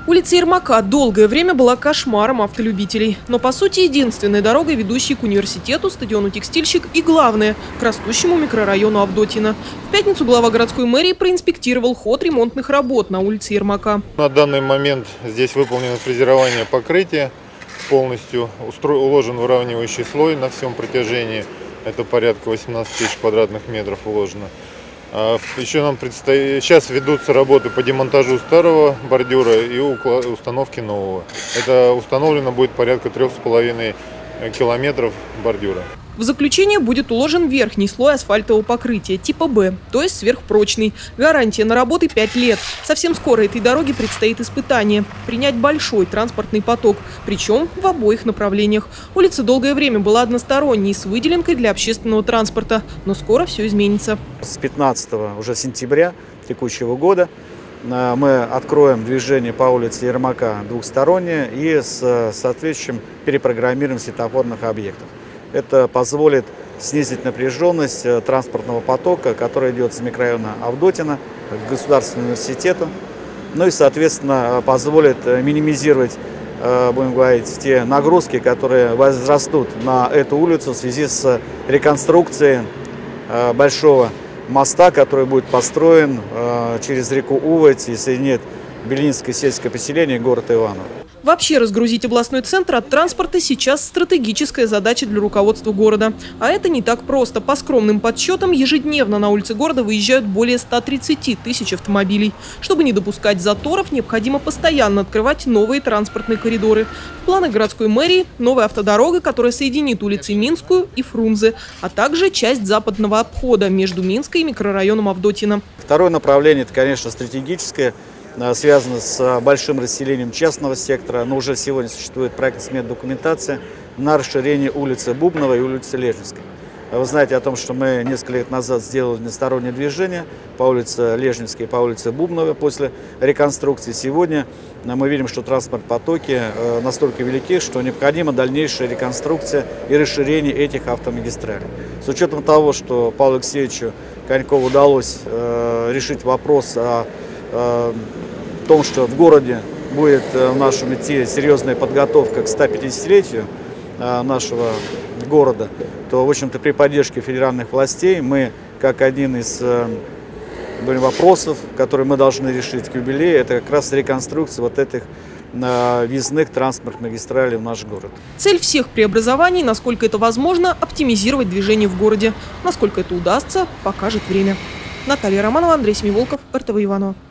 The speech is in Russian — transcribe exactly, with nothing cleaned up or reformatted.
Улица Ермака долгое время была кошмаром автолюбителей. Но, по сути, единственной дорогой, ведущей к университету, стадиону «Текстильщик» и, главное, к растущему микрорайону Авдотьино. В пятницу глава городской мэрии проинспектировал ход ремонтных работ на улице Ермака. На данный момент здесь выполнено фрезерование покрытия. Полностью устро... уложен выравнивающий слой на всем протяжении. Это порядка восемнадцати тысяч квадратных метров уложено. Еще нам предстоит, сейчас ведутся работы по демонтажу старого бордюра и установке нового. Это установлено будет порядка трех с половиной километров бордюра. В заключение будет уложен верхний слой асфальтового покрытия типа Б, то есть сверхпрочный. Гарантия на работы пять лет. Совсем скоро этой дороге предстоит испытание – принять большой транспортный поток, причем в обоих направлениях. Улица долгое время была односторонней, с выделенкой для общественного транспорта, но скоро все изменится. С пятнадцатого уже сентября текущего года мы откроем движение по улице Ермака двухстороннее и с соответствующим перепрограммированием светофорных объектов. Это позволит снизить напряженность транспортного потока, который идет с микрорайона Авдотьино к Государственному университету. Ну и, соответственно, позволит минимизировать, будем говорить, те нагрузки, которые возрастут на эту улицу в связи с реконструкцией большого моста, который будет построен через реку Уводь и соединит Белинское сельское поселение и город Иваново. Вообще разгрузить областной центр от транспорта сейчас стратегическая задача для руководства города. А это не так просто. По скромным подсчетам, ежедневно на улицы города выезжают более ста тридцати тысяч автомобилей. Чтобы не допускать заторов, необходимо постоянно открывать новые транспортные коридоры. В планах городской мэрии новая автодорога, которая соединит улицы Минскую и Фрунзе, а также часть западного обхода между Минской и микрорайоном Авдотьино. Второе направление – это, конечно, стратегическое. Связано с большим расселением частного сектора, но уже сегодня существует проектно-сметная документация на расширение улицы Бубнова и улицы Лежневской. Вы знаете о том, что мы несколько лет назад сделали одностороннее движение по улице Лежневской и по улице Бубнова после реконструкции. Сегодня мы видим, что транспортные потоки настолько велики, что необходима дальнейшая реконструкция и расширение этих автомагистралей. С учетом того, что Павлу Алексеевичу Конькову удалось решить вопрос о В том, что в городе будет в нашем идти серьезная подготовка к стопятидесятилетию нашего города, то, в общем-то, при поддержке федеральных властей мы, как один из вопросов, которые мы должны решить к юбилею, это как раз реконструкция вот этих въездных транспортных магистралей в наш город. Цель всех преобразований, насколько это возможно, оптимизировать движение в городе. Насколько это удастся, покажет время. Наталья Романова, Андрей Семиволков, эр тэ вэ Иваново.